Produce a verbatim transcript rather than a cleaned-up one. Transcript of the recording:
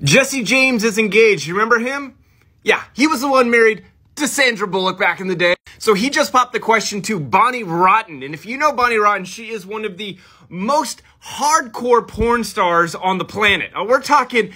Jessie James is engaged. You remember him? Yeah, he was the one married to Sandra Bullock back in the day. So he just popped the question to Bonnie Rotten. And if you know Bonnie Rotten, she is one of the most hardcore porn stars on the planet. Uh, we're talking